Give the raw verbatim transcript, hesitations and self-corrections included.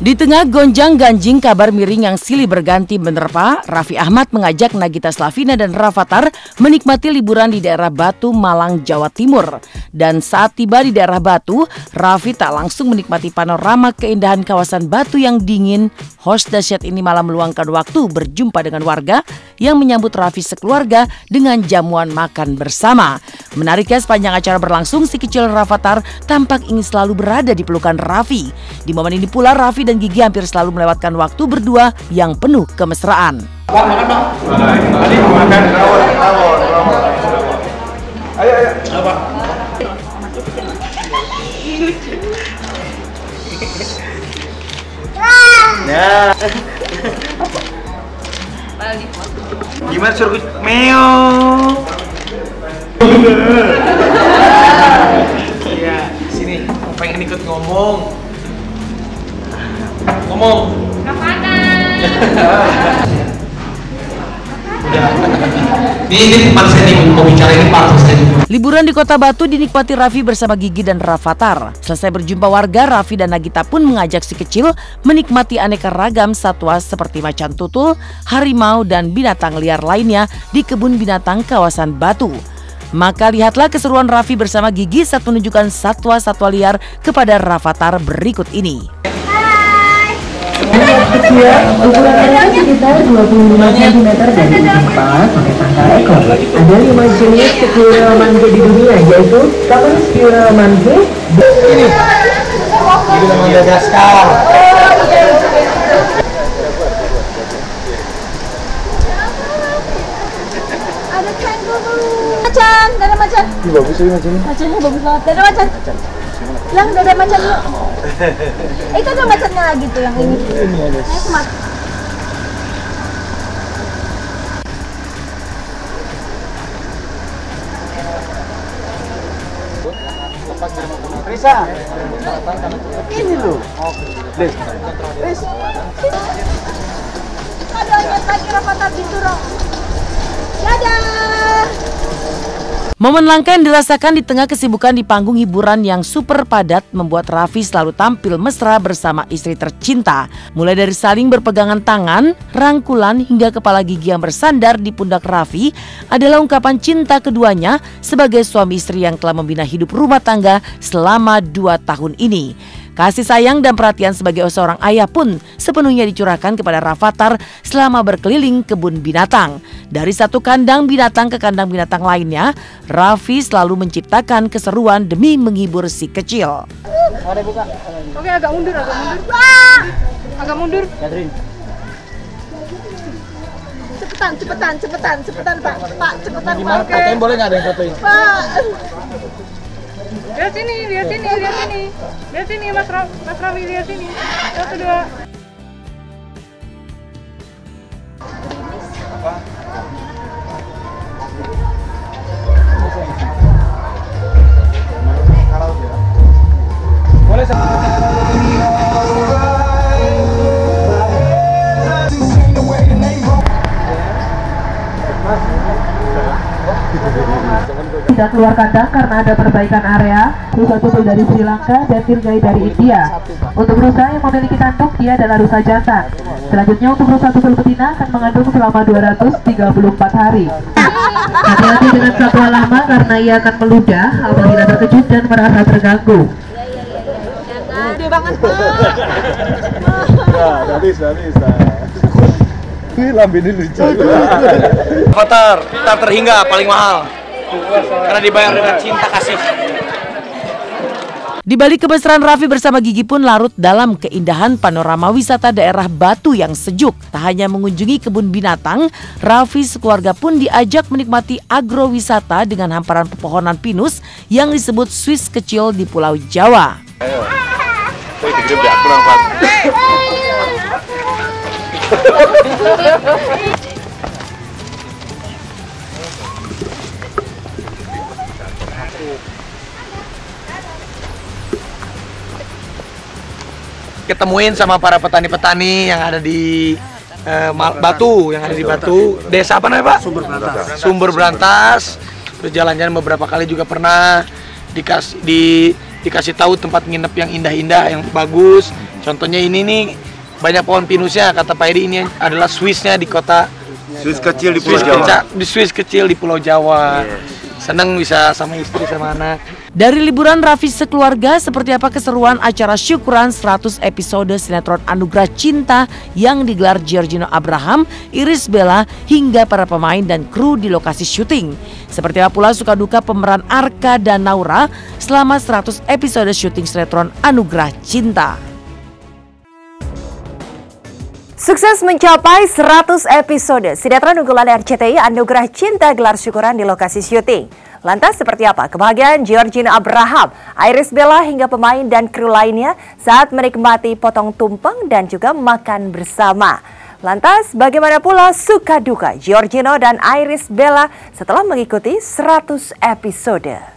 Di tengah gonjang-ganjing kabar miring yang silih berganti menerpa, Raffi Ahmad mengajak Nagita Slavina dan Rafattar menikmati liburan di daerah Batu, Malang, Jawa Timur. Dan saat tiba di daerah Batu, Raffi tak langsung menikmati panorama keindahan kawasan Batu yang dingin. Host dahsyat ini malah meluangkan waktu berjumpa dengan warga yang menyambut Raffi sekeluarga dengan jamuan makan bersama. Menariknya, sepanjang acara berlangsung, si kecil Rafattar tampak ingin selalu berada di pelukan Raffi. Di momen ini pula Raffi dan Gigi hampir selalu melewatkan waktu berdua yang penuh kemesraan. Bang, makan bang. Tadi makan rawon, rawon, rawon. Ayo, ayo. Apa? Ya. Gimana suruh meo? Iya, sini. Pengen ikut ngomong. Ngomong. Ini, ini tempat saya nih, mau bicara ini part saya. Liburan di Kota Batu dinikmati Raffi bersama Gigi dan Rafattar. Selesai berjumpa warga, Raffi dan Nagita pun mengajak si kecil menikmati aneka ragam satwa seperti macan tutul, harimau, dan binatang liar lainnya di kebun binatang kawasan Batu. Maka lihatlah keseruan Raffi bersama Gigi saat menunjukkan satwa-satwa liar kepada Rafattar berikut ini. Kecil, ukurannya sekitar dua puluh lima sentimeter dari ujung kepala sampai pangkal ekor. Ada lima jenis squirrel monkey di dunia, yaitu common squirrel monkey. Ini, ini nama Madagaskar. Ada kangaroo. Macan, ada macan. Ini bagus ini macan. Macannya bagus banget. Ada macan. Lang, ada macan dulu. Itu ada macannya lagi tuh yang ini. Ini ada. Ayo kemat. Risa. Ini loh. Des. Des. Aduh, ingat lagi Rafattar diturun. Dadah. Momen langka yang dirasakan di tengah kesibukan di panggung hiburan yang super padat membuat Raffi selalu tampil mesra bersama istri tercinta. Mulai dari saling berpegangan tangan, rangkulan hingga kepala Gigi yang bersandar di pundak Raffi adalah ungkapan cinta keduanya sebagai suami istri yang telah membina hidup rumah tangga selama dua tahun ini. Kasih sayang dan perhatian sebagai seorang ayah pun sepenuhnya dicurahkan kepada Rafattar selama berkeliling kebun binatang. Dari satu kandang binatang ke kandang binatang lainnya, Raffi selalu menciptakan keseruan demi menghibur si kecil. Oke, agak mundur, agak mundur. Wah! Agak mundur. Catherine. Cepetan, cepetan, cepetan, cepetan Pak. Pak, cepetan Pak. Gimana? Fotoin boleh nggak ada yang fotoin? Pak. Lihat sini, lihat sini, lihat sini. Lihat sini Mas Ra Mas Raffi, lihat sini. Satu, dua. Apa? Boleh Tidak keluar kandang karena ada perbaikan area. Rusa tutul dari Sri Lanka dan Tirgai dari India. Untuk rusa yang memiliki tanduk, dia adalah rusa jantan. Selanjutnya untuk rusa tutul betina akan mengandung selama dua ratus tiga puluh empat hari. Hati-hati dengan satwa lama karena ia akan meludah apabila terkejut dan merasa terganggu. Gede banget Pak. Ya, udah bisa, bisa. Ini lambe ini lucu. Rafattar, tak terhingga paling mahal. Karena dibayar dengan cinta kasih. Di balik kemesraan Raffi bersama Gigi pun larut dalam keindahan panorama wisata daerah Batu yang sejuk. Tak hanya mengunjungi kebun binatang, Raffi sekeluarga pun diajak menikmati agrowisata dengan hamparan pepohonan pinus yang disebut Swiss kecil di Pulau Jawa. Ayo. Woi, digede aku langsung. Ketemuin sama para petani-petani yang ada di uh, Batu, yang ada di Batu. Desa apa namanya Pak? Sumber Berantas. Sumber Berantas. Terus jalan-jalan beberapa kali juga pernah dikasih di dikasih tahu tempat nginep yang indah-indah, yang bagus. Contohnya ini nih banyak pohon pinusnya, kata Pak Edi ini adalah Swissnya di kota Swiss kecil di Pulau Swiss Jawa. keca- di Swiss kecil di Pulau Jawa. Seneng bisa sama istri sama anak. Dari liburan Raffi sekeluarga, seperti apa keseruan acara syukuran seratus episode sinetron Anugerah Cinta yang digelar Giorgino Abraham, Irish Bella, hingga para pemain dan kru di lokasi syuting. Seperti apa pula suka duka pemeran Arka dan Naura selama seratus episode syuting sinetron Anugerah Cinta. Sukses mencapai seratus episode, sinetron unggulan R C T I Anugerah Cinta gelar syukuran di lokasi syuting. Lantas seperti apa kebahagiaan Giorgino Abraham, Irish Bella hingga pemain dan kru lainnya saat menikmati potong tumpeng dan juga makan bersama. Lantas bagaimana pula suka duka Giorgino dan Irish Bella setelah mengikuti seratus episode?